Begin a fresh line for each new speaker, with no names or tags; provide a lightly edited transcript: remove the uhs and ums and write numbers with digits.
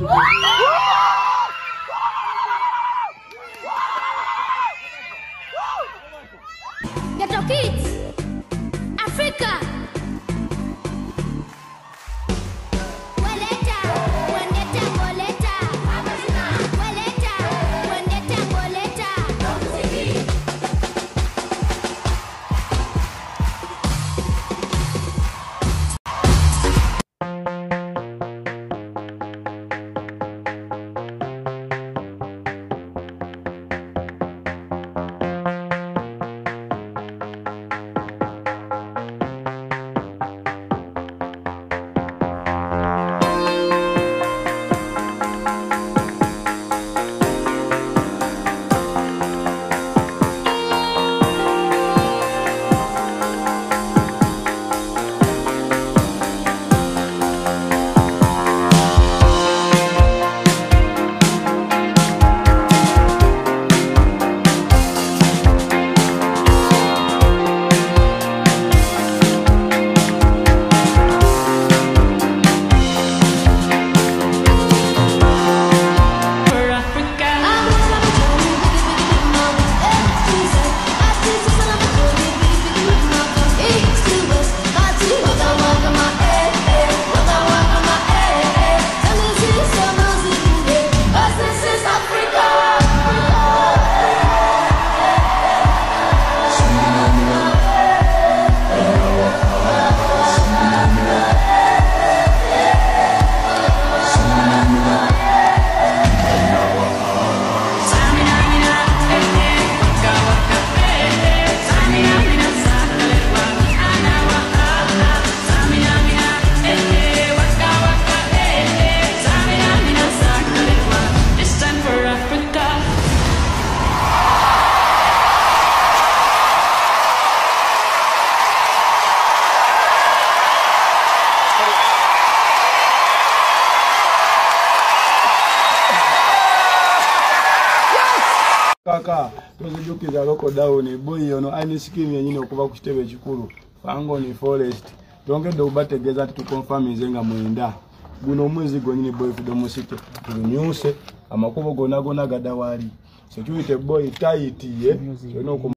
Ghetto kids, Africa.
Kaka, tuzijukiza loko down boy yono ani scheme yenyine okuva ku kitebe kikulu. Fango ni forest. Tongedde ubategeza ati tukonfirm nzenga mwenda. Guno omwezi gonyine boy fidomo city. Tunyuse amakubo gona gadawali. Security boy tight ye.